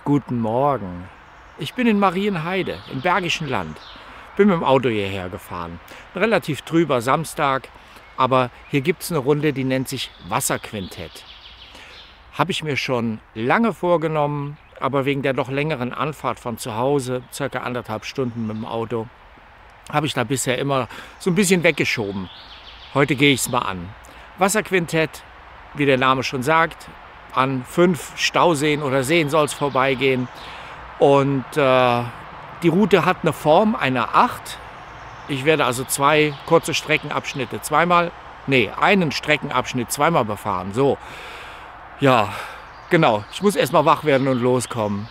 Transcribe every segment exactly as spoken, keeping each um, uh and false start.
Guten Morgen. Ich bin in Marienheide im Bergischen Land. Bin mit dem Auto hierher gefahren. Ein relativ trüber Samstag, aber hier gibt es eine Runde, die nennt sich Wasserquintett. Habe ich mir schon lange vorgenommen, aber wegen der doch längeren Anfahrt von zu Hause, circa anderthalb Stunden mit dem Auto, habe ich da bisher immer so ein bisschen weggeschoben. Heute gehe ich es mal an. Wasserquintett, wie der Name schon sagt, an fünf Stauseen oder Seen soll es vorbeigehen. Und äh, die Route hat eine Form einer Acht. Ich werde also zwei kurze Streckenabschnitte zweimal, nee, einen Streckenabschnitt zweimal befahren. So, ja, genau. Ich muss erst mal wach werden und loskommen.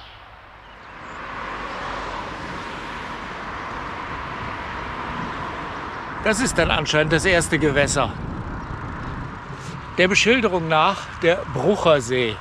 Das ist dann anscheinend das erste Gewässer. Der Beschilderung nach der Bruchersee.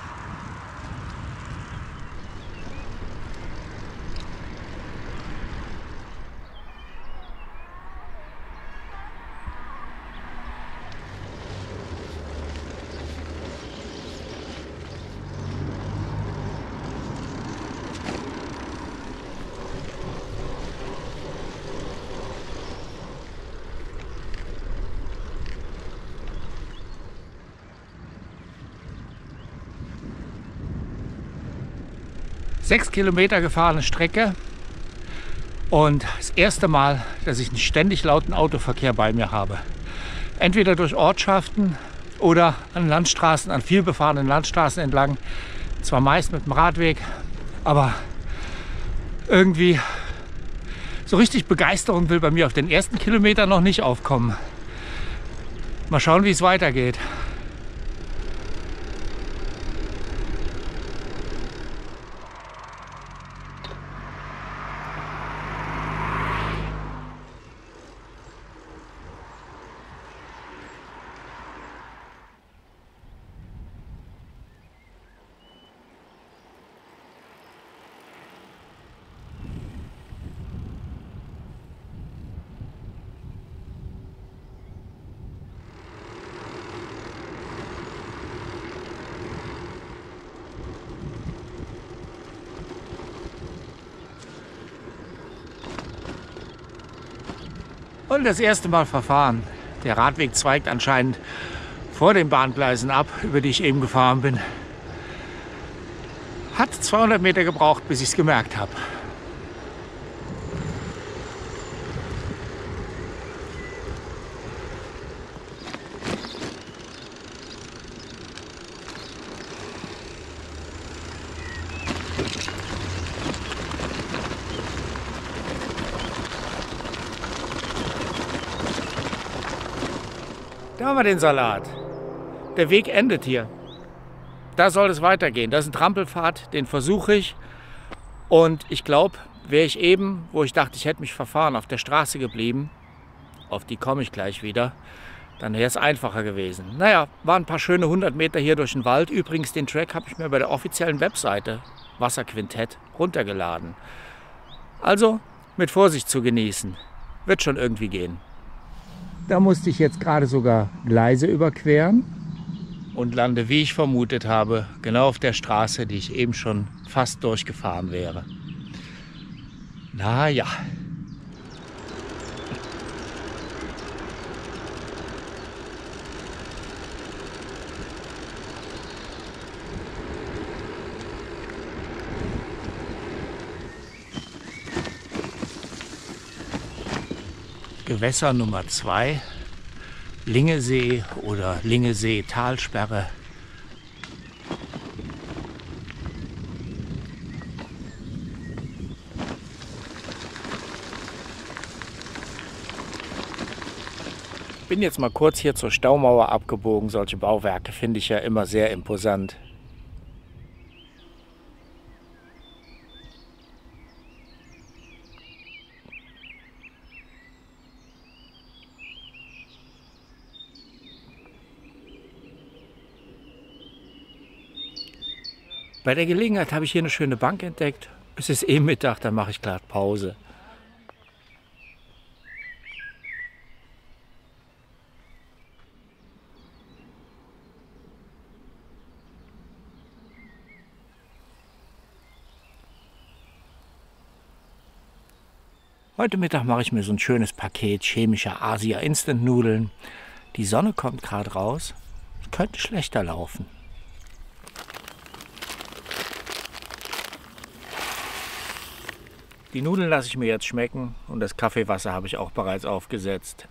Sechs Kilometer gefahrene Strecke und das erste Mal, dass ich einen ständig lauten Autoverkehr bei mir habe. Entweder durch Ortschaften oder an Landstraßen, an vielbefahrenen Landstraßen entlang. Zwar meist mit dem Radweg, aber irgendwie so richtig Begeisterung will bei mir auf den ersten Kilometer noch nicht aufkommen. Mal schauen, wie es weitergeht. Und das erste Mal verfahren. Der Radweg zweigt anscheinend vor den Bahngleisen ab, über die ich eben gefahren bin. Hat zweihundert Meter gebraucht, bis ich es gemerkt habe. Da haben wir den Salat. Der Weg endet hier. Da soll es weitergehen. Das ist ein Trampelpfad, den versuche ich. Und ich glaube, wäre ich eben, wo ich dachte, ich hätte mich verfahren, auf der Straße geblieben, auf die komme ich gleich wieder, dann wäre es einfacher gewesen. Naja, waren ein paar schöne hundert Meter hier durch den Wald. Übrigens, den Track habe ich mir bei der offiziellen Webseite Wasserquintett runtergeladen. Also mit Vorsicht zu genießen. Wird schon irgendwie gehen. Da musste ich jetzt gerade sogar Gleise überqueren und lande, wie ich vermutet habe, genau auf der Straße, die ich eben schon fast durchgefahren wäre. Na ja. Gewässer Nummer zwei, Lingesee oder Lingesee-Talsperre. Bin jetzt mal kurz hier zur Staumauer abgebogen. Solche Bauwerke finde ich ja immer sehr imposant. Bei der Gelegenheit habe ich hier eine schöne Bank entdeckt. Es ist eh Mittag, dann mache ich gerade Pause. Heute Mittag mache ich mir so ein schönes Paket chemischer Asia-Instant-Nudeln. Die Sonne kommt gerade raus. Könnte schlechter laufen. Die Nudeln lasse ich mir jetzt schmecken und das Kaffeewasser habe ich auch bereits aufgesetzt.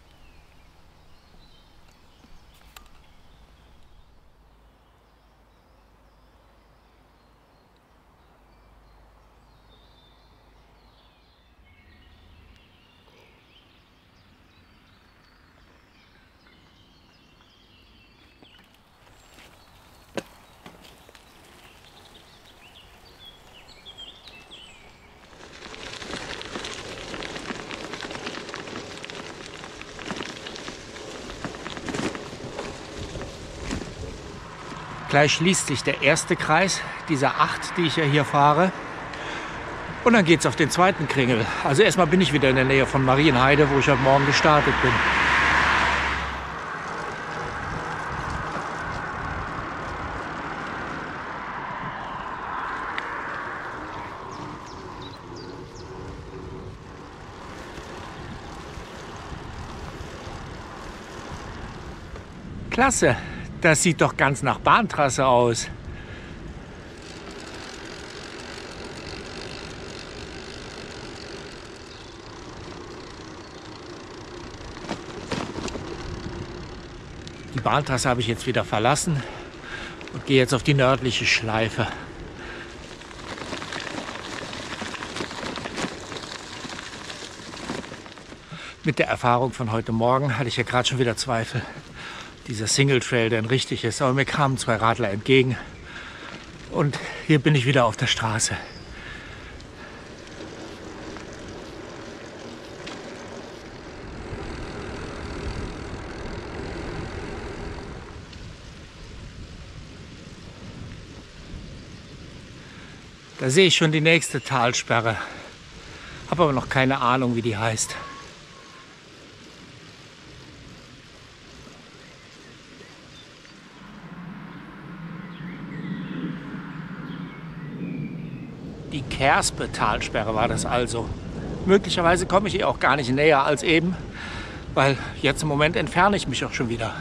Gleich schließt sich der erste Kreis dieser acht, die ich ja hier fahre. Und dann geht es auf den zweiten Kringel. Also erstmal bin ich wieder in der Nähe von Marienheide, wo ich heute Morgen gestartet bin. Klasse! Das sieht doch ganz nach Bahntrasse aus. Die Bahntrasse habe ich jetzt wieder verlassen und gehe jetzt auf die nördliche Schleife. Mit der Erfahrung von heute Morgen hatte ich ja gerade schon wieder Zweifel. Dieser Single Trail, der richtig ist, aber mir kamen zwei Radler entgegen und hier bin ich wieder auf der Straße. Da sehe ich schon die nächste Talsperre, habe aber noch keine Ahnung, wie die heißt. Die Kerspe-Talsperre war das also. Möglicherweise komme ich ihr auch gar nicht näher als eben, weil jetzt im Moment entferne ich mich auch schon wieder.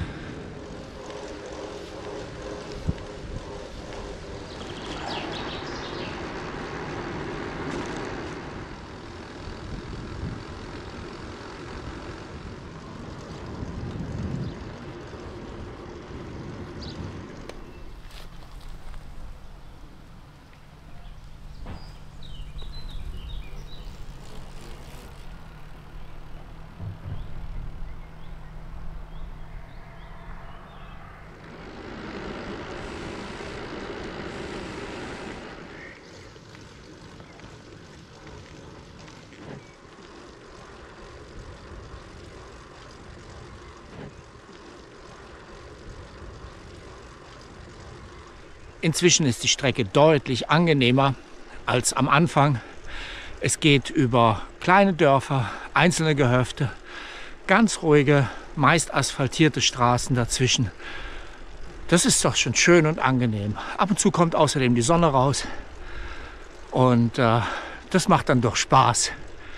Inzwischen ist die Strecke deutlich angenehmer als am Anfang. Es geht über kleine Dörfer, einzelne Gehöfte, ganz ruhige, meist asphaltierte Straßen dazwischen. Das ist doch schon schön und angenehm. Ab und zu kommt außerdem die Sonne raus und äh, das macht dann doch Spaß.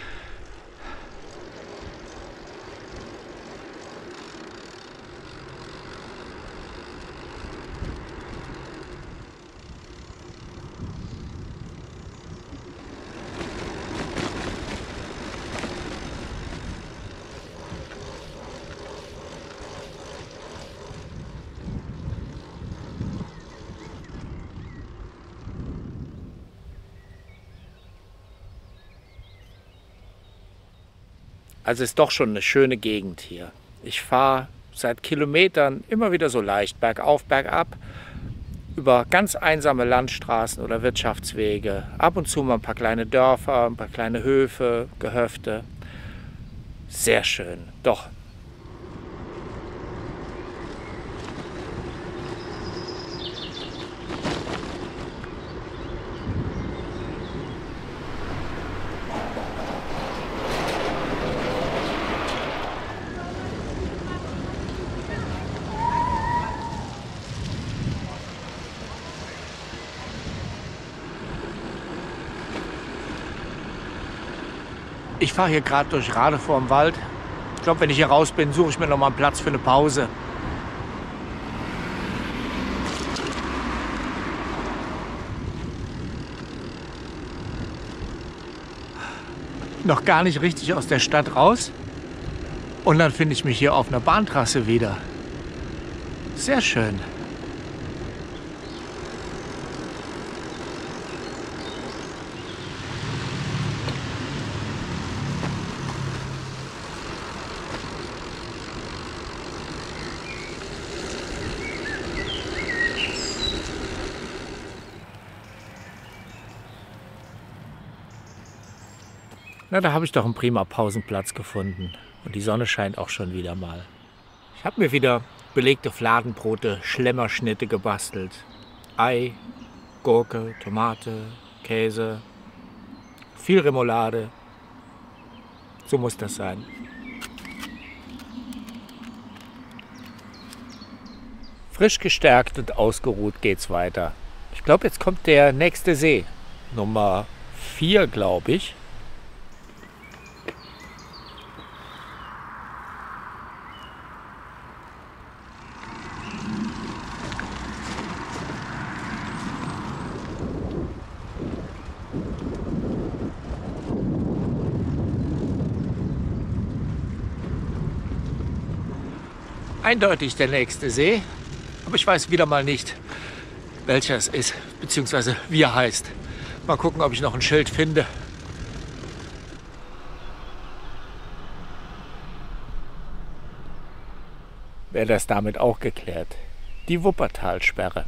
Also ist doch schon eine schöne Gegend hier. Ich fahre seit Kilometern immer wieder so leicht bergauf, bergab, über ganz einsame Landstraßen oder Wirtschaftswege. Ab und zu mal ein paar kleine Dörfer, ein paar kleine Höfe, Gehöfte. Sehr schön, doch. Ich fahre hier gerade durch Rade vorm Wald. Ich glaube, wenn ich hier raus bin, suche ich mir noch mal einen Platz für eine Pause. Noch gar nicht richtig aus der Stadt raus. Und dann finde ich mich hier auf einer Bahntrasse wieder. Sehr schön. Na, da habe ich doch einen prima Pausenplatz gefunden. Und die Sonne scheint auch schon wieder mal. Ich habe mir wieder belegte Fladenbrote, Schlemmerschnitte gebastelt. Ei, Gurke, Tomate, Käse, viel Remoulade. So muss das sein. Frisch gestärkt und ausgeruht geht's weiter. Ich glaube, jetzt kommt der nächste See. Nummer vier, glaube ich. Eindeutig der nächste See, aber ich weiß wieder mal nicht, welcher es ist, beziehungsweise wie er heißt. Mal gucken, ob ich noch ein Schild finde. Wäre das damit auch geklärt. Die Wuppertalsperre.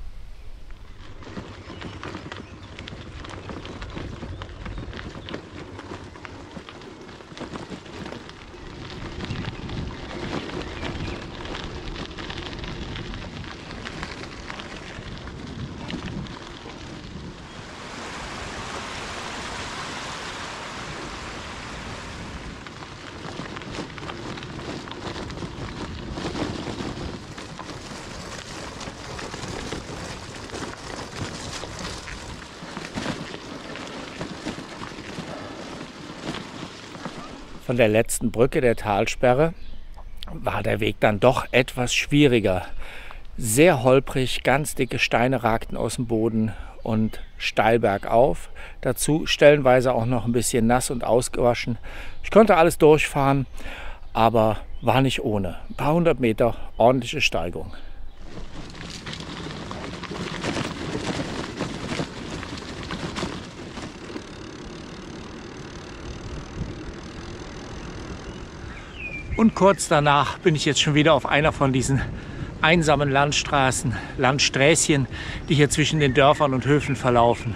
Von der letzten Brücke der Talsperre war der Weg dann doch etwas schwieriger. Sehr holprig, ganz dicke Steine ragten aus dem Boden und steil bergauf. Dazu stellenweise auch noch ein bisschen nass und ausgewaschen. Ich konnte alles durchfahren, aber war nicht ohne. Ein paar hundert Meter, ordentliche Steigung. Und kurz danach bin ich jetzt schon wieder auf einer von diesen einsamen Landstraßen, Landsträßchen, die hier zwischen den Dörfern und Höfen verlaufen.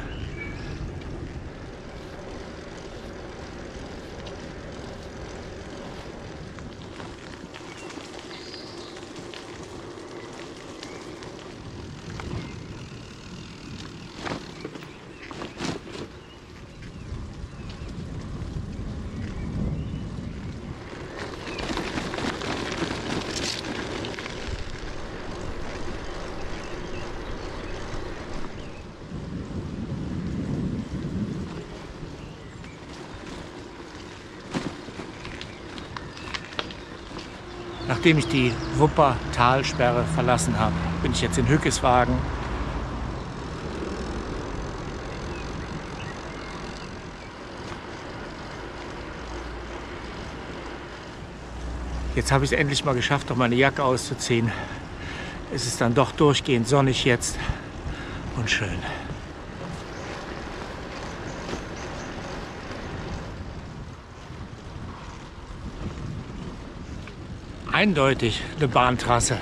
Nachdem ich die Wuppertalsperre verlassen habe, bin ich jetzt in Hückeswagen. Jetzt habe ich es endlich mal geschafft, noch meine Jacke auszuziehen. Es ist dann doch durchgehend sonnig jetzt und schön. Eindeutig eine Bahntrasse.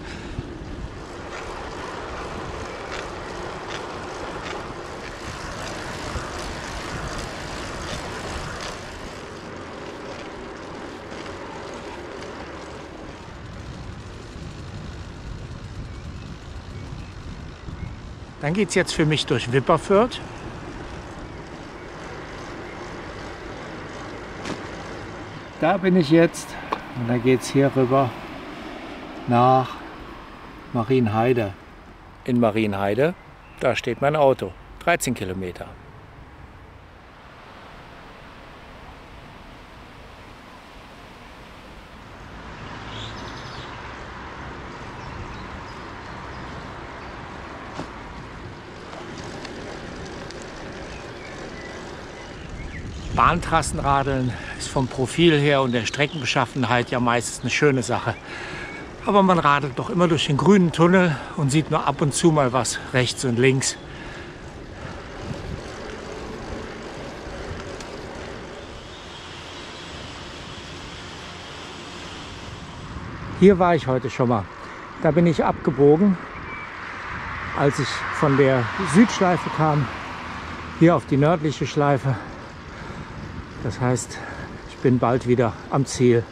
Dann geht es jetzt für mich durch Wipperfürth. Da bin ich jetzt. Und dann geht es hier rüber nach Marienheide. In Marienheide, da steht mein Auto. dreizehn Kilometer. Bahntrassenradeln ist vom Profil her und der Streckenbeschaffenheit ja meistens eine schöne Sache. Aber man radelt doch immer durch den grünen Tunnel und sieht nur ab und zu mal was rechts und links. Hier war ich heute schon mal. Da bin ich abgebogen, als ich von der Südschleife kam, hier auf die nördliche Schleife. Das heißt, ich bin bald wieder am Ziel.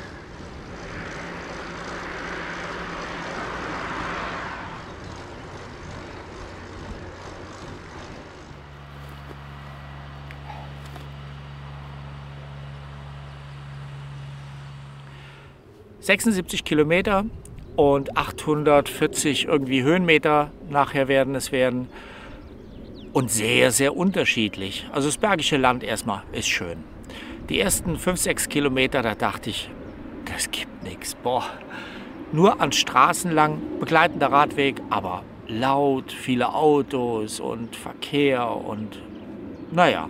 sechsundsiebzig Kilometer und achthundertvierzig irgendwie Höhenmeter nachher werden es werden. Und sehr, sehr unterschiedlich. Also das Bergische Land erstmal ist schön. Die ersten fünf, sechs Kilometer, da dachte ich, das gibt nichts. Boah, nur an Straßen lang, begleitender Radweg, aber laut, viele Autos und Verkehr und naja.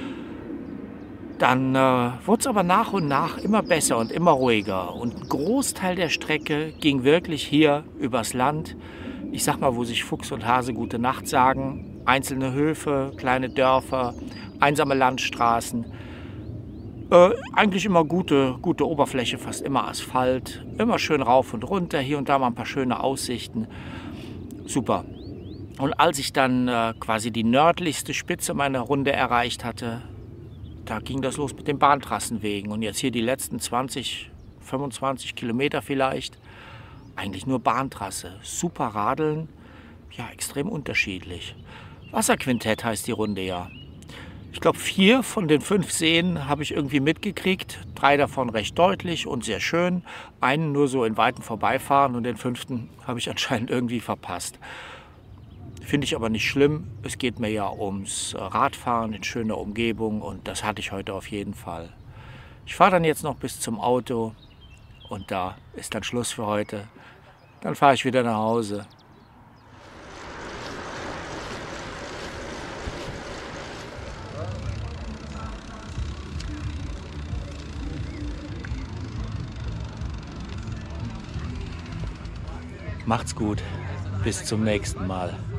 Dann äh, wurde es aber nach und nach immer besser und immer ruhiger. Und ein Großteil der Strecke ging wirklich hier übers Land. Ich sag mal, wo sich Fuchs und Hase gute Nacht sagen. Einzelne Höfe, kleine Dörfer, einsame Landstraßen. Äh, eigentlich immer gute, gute Oberfläche, fast immer Asphalt. Immer schön rauf und runter, hier und da mal ein paar schöne Aussichten. Super. Und als ich dann äh, quasi die nördlichste Spitze meiner Runde erreicht hatte, da ging das los mit den Bahntrassenwegen. Und jetzt hier die letzten zwanzig, fünfundzwanzig Kilometer vielleicht. Eigentlich nur Bahntrasse. Super Radeln. Ja, extrem unterschiedlich. Wasserquintett heißt die Runde ja. Ich glaube, vier von den fünf Seen habe ich irgendwie mitgekriegt. Drei davon recht deutlich und sehr schön. Einen nur so in weitem Vorbeifahren und den fünften habe ich anscheinend irgendwie verpasst. Finde ich aber nicht schlimm. Es geht mir ja ums Radfahren in schöner Umgebung und das hatte ich heute auf jeden Fall. Ich fahre dann jetzt noch bis zum Auto und da ist dann Schluss für heute. Dann fahre ich wieder nach Hause. Macht's gut. Bis zum nächsten Mal.